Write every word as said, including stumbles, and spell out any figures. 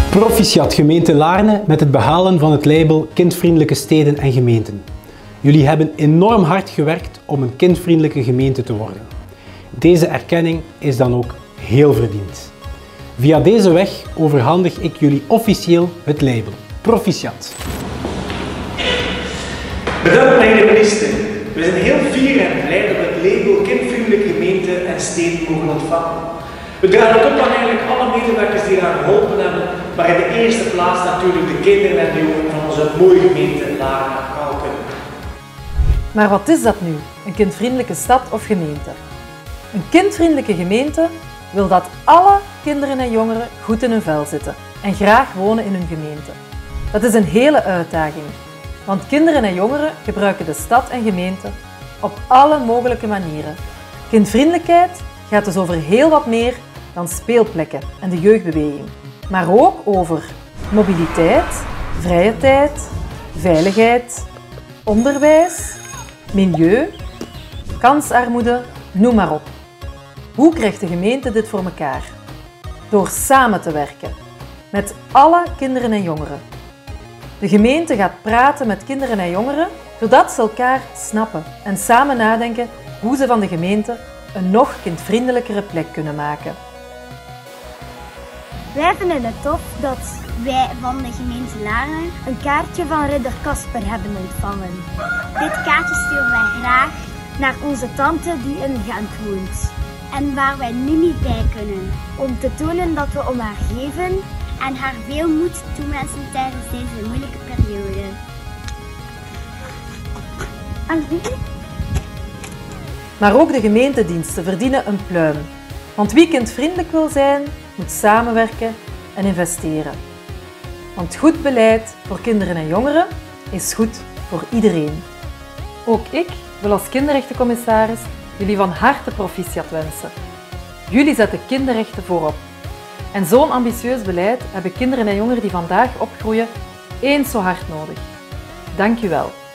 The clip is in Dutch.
Proficiat gemeente Laarne met het behalen van het label Kindvriendelijke Steden en Gemeenten. Jullie hebben enorm hard gewerkt om een kindvriendelijke gemeente te worden. Deze erkenning is dan ook heel verdiend. Via deze weg overhandig ik jullie officieel het label. Proficiat. Bedankt meneer de minister. We zijn heel fier en blij dat we het label Kindvriendelijke Gemeente en Steden mogen ontvangen. We dragen het op aan eigenlijk alle medewerkers die eraan geholpen hebben, maar in de eerste plaats natuurlijk de kinderen en de jongeren van onze mooie gemeente Laarne-Kalken. Maar wat is dat nu, een kindvriendelijke stad of gemeente? Een kindvriendelijke gemeente wil dat alle kinderen en jongeren goed in hun vel zitten en graag wonen in hun gemeente. Dat is een hele uitdaging, want kinderen en jongeren gebruiken de stad en gemeente op alle mogelijke manieren. Kindvriendelijkheid gaat dus over heel wat meer dan speelplekken en de jeugdbeweging, maar ook over mobiliteit, vrije tijd, veiligheid, onderwijs, milieu, kansarmoede, noem maar op. Hoe krijgt de gemeente dit voor elkaar? Door samen te werken met alle kinderen en jongeren. De gemeente gaat praten met kinderen en jongeren zodat ze elkaar snappen en samen nadenken hoe ze van de gemeente een nog kindvriendelijkere plek kunnen maken. Wij vinden het tof dat wij van de gemeente Laarne een kaartje van ridder Kasper hebben ontvangen. Dit kaartje sturen wij graag naar onze tante die in Gent woont en waar wij nu niet bij kunnen, om te tonen dat we om haar geven en haar veel moed toewensen tijdens deze moeilijke periode. Maar ook de gemeentediensten verdienen een pluim. Want wie kindvriendelijk wil zijn, moet samenwerken en investeren. Want goed beleid voor kinderen en jongeren is goed voor iedereen. Ook ik wil als kinderrechtencommissaris jullie van harte proficiat wensen. Jullie zetten kinderrechten voorop. En zo'n ambitieus beleid hebben kinderen en jongeren die vandaag opgroeien eens zo hard nodig. Dank u wel.